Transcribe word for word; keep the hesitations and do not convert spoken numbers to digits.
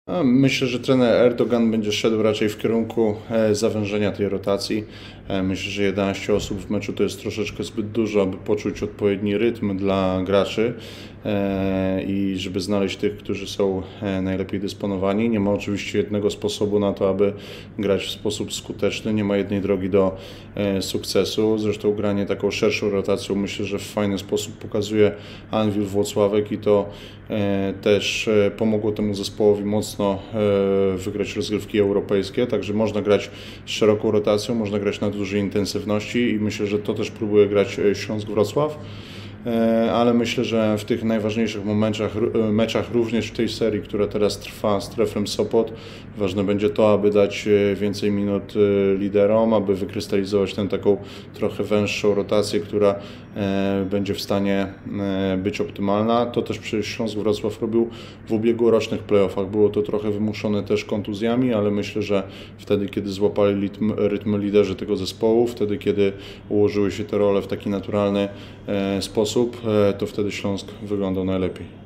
A Myślę, że trener Erdogan będzie szedł raczej w kierunku e, zawężenia tej rotacji. E, Myślę, że jedenaście osób w meczu to jest troszeczkę zbyt dużo, aby poczuć odpowiedni rytm dla graczy e, i żeby znaleźć tych, którzy są e, najlepiej dysponowani. Nie ma oczywiście jednego sposobu na to, aby grać w sposób skuteczny. Nie ma jednej drogi do e, sukcesu. Zresztą granie taką szerszą rotacją myślę, że w fajny sposób pokazuje Anwil Włocławek i to e, też e, pomogło temu zespołowi mocno wygrać rozgrywki europejskie, także można grać z szeroką rotacją, można grać na dużej intensywności i myślę, że to też próbuje grać Śląsk Wrocław. Ale myślę, że w tych najważniejszych momentach, meczach, również w tej serii, która teraz trwa z Treflem Sopot, ważne będzie to, aby dać więcej minut liderom, aby wykrystalizować tę taką trochę węższą rotację, która będzie w stanie być optymalna. To też przecież Śląsk Wrocław robił w ubiegłorocznych playoffach. Było to trochę wymuszone też kontuzjami, ale myślę, że wtedy, kiedy złapali rytm, rytm liderzy tego zespołu, wtedy, kiedy ułożyły się te role w taki naturalny sposób, to wtedy Śląsk wyglądał najlepiej.